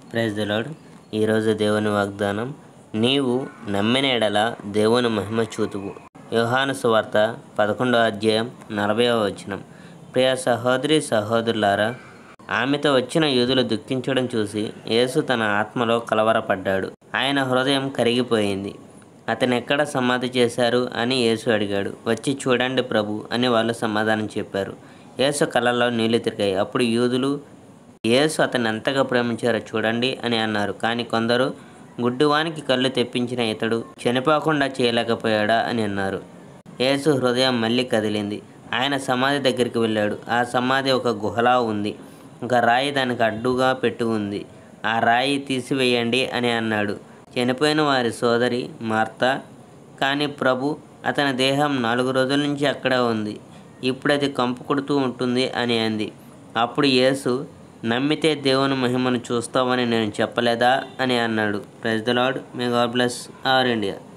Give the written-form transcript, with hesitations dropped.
Praise the lord. ఈరోజు దేవుని వాగ్దానం, నీవు నమ్మిన ఎడల దేవుని మహిమ చూతువు. యోహాను సువార్త 11వ అధ్యాయం 40వ వచనం. ప్రియ సహోదరి సహోదరులారా, ఆమెతో వచ్చిన యూదులు దుఃఖించడం చూసి యేసు తన ఆత్మలో కలవరపడ్డాడు. ఆయన హృదయం కరిగిపోయింది. అతను ఎక్కడ సమాధి చేశారు అని యేసు అడిగాడు. వచ్చి చూడండి ప్రభు అని వాళ్ళు సమాధానం చెప్పారు. యేసు కళ్ళల్లో నీళ్లు తిరిగాయి. అప్పుడు యూదులు యేసు అతన్ని ఎంతగా ప్రేమించారో చూడండి అని అన్నారు. కానీ కొందరు, గుడ్డివానికి కళ్ళు తెప్పించిన ఇతడు చనిపోకుండా చేయలేకపోయాడా అని అన్నారు. యేసు హృదయం మళ్ళీ కదిలింది. ఆయన సమాధి దగ్గరికి వెళ్ళాడు. ఆ సమాధి ఒక గుహలా ఉంది. ఒక రాయి దానికి అడ్డుగా పెట్టి ఉంది. ఆ రాయి తీసివేయండి అని అన్నాడు. చనిపోయిన వారి సోదరి మార్తా, కానీ ప్రభు, అతని దేహం 4 రోజుల నుంచి అక్కడే ఉంది. ఇప్పుడు అది కంపు కొడుతూ ఉంటుంది అని అంది. అప్పుడు యేసు, నమ్మితే దేవుని మహిమను చూస్తావని నేను చెప్పలేదా అని అన్నాడు. Praise the Lord. May God bless our India.